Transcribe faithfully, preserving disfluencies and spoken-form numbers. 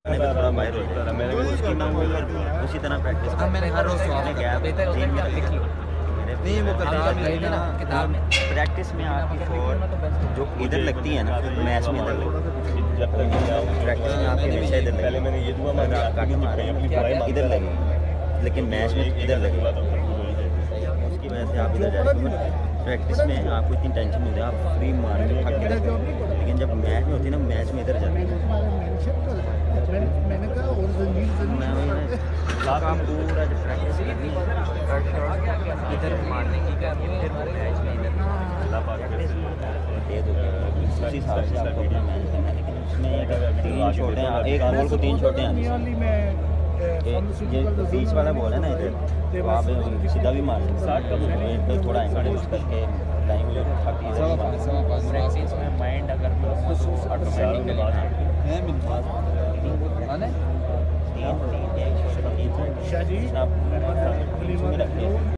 थोड़ा माहिर हो जाता है उसकी ना वो उसी तरह प्रैक्टिस अब मैंने हर रोज सुबह गया बेहतर होता है कि आप लिख लो नहीं वो किताब में ना किताब में प्रैक्टिस में आपकी फॉर जो इधर लगती है ना फिर मैच में इधर लगती है प्रैक्टिस में आपकी हमेशा इधर पहले मैंने ये दुआ मांगा काटे मारे इधर लगे लेकिन मैच में इधर लगे उसकी वजह से आप इधर जाएंगे प्रैक्टिस में आपको इतनी टेंशन नहीं होती आप फ्री मार के थक के जाते लेकिन जब मैच में होती है ना मैच में इधर जाते हैं आप पूरा जब प्रैक्टिस करनी है इधर मारने की करनी है फिर मैच में इधर तेज हो गया उसी हिसाब से आपको अपना मैच करना है लेकिन उसमें तीन शॉटें एक बॉल को तीन शॉटें आनी ये बीच वाला बॉल है ना इधर तो आप सीधा भी मार सकते थोड़ा एंगल यूज करके लाइन में माइंड अगर ऑटोमेटिकली